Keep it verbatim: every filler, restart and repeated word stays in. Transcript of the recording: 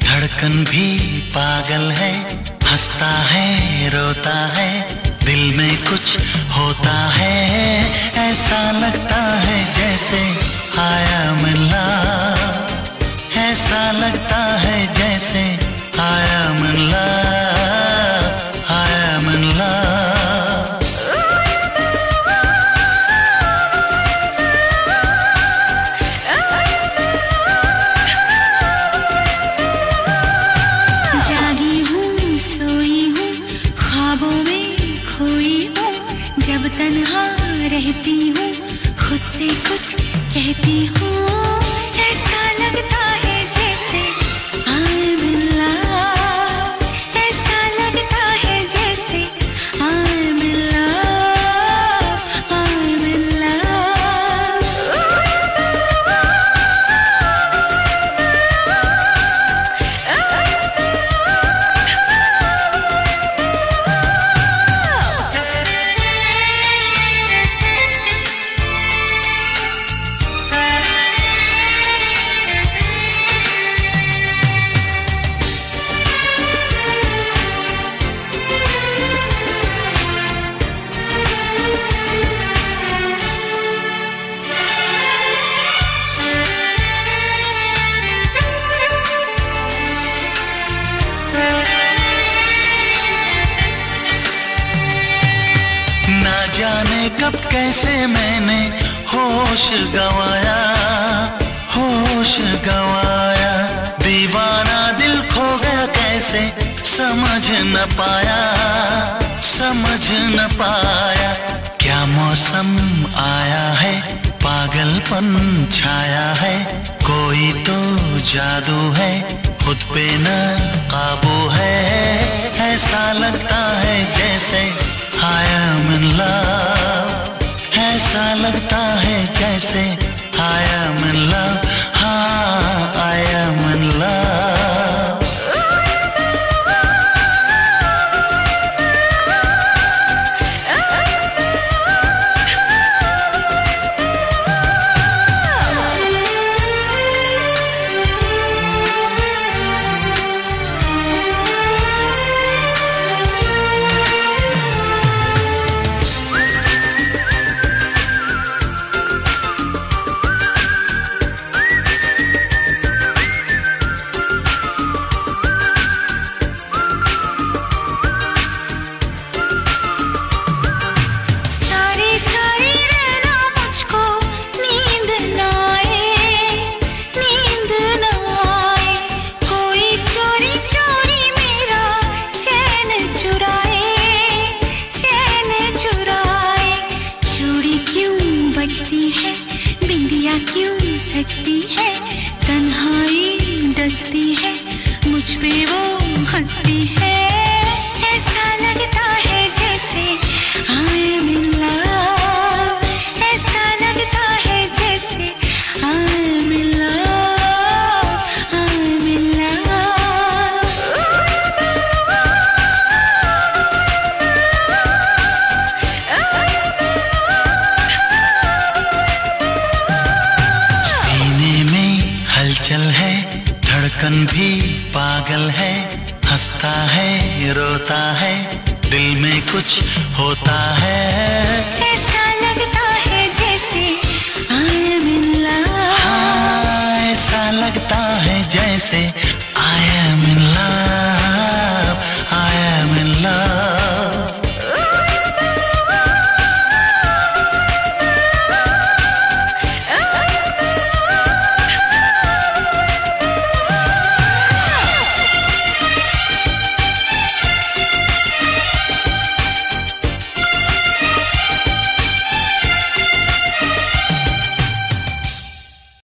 धड़कन भी पागल है, हंसता है रोता है, दिल में कुछ होता है, ऐसा लगता है जैसे आया मिला, ऐसा लगता है जैसे आया मिला, आया मिला। जागी हूँ सोई हूँ ख्वाबों में खोई हूँ, जब तन्हा रहती हूँ खुद से कुछ कहती हूँ, ऐसा लगता है जैसे I'm in love, ऐसा लगता है जैसे I'm in love, I'm in love। जाने कब कैसे मैंने होश गवाया, होश गवाया, दीवाना दिल खो गया कैसे समझ न पाया, समझ न पाया। क्या मौसम आया है, पागलपन छाया है, कोई तो जादू है, खुद पे न काबू है, ऐसा लगता है जैसे I am in love, ऐसा लगता है जैसे I am in love, हाँ I am in love। क्यों सजती है, तन्हाई डसती है, मुझ पे वो हंसती है, ऐसा लगता है जैसे I am in love, ऐसा लगता है जैसे I am in love, I am in love। हलचल है, धड़कन भी पागल है, हंसता है रोता है, दिल में कुछ होता है, ऐसा लगता है जैसे I am in love, हाँ ऐसा लगता है जैसे I am in love।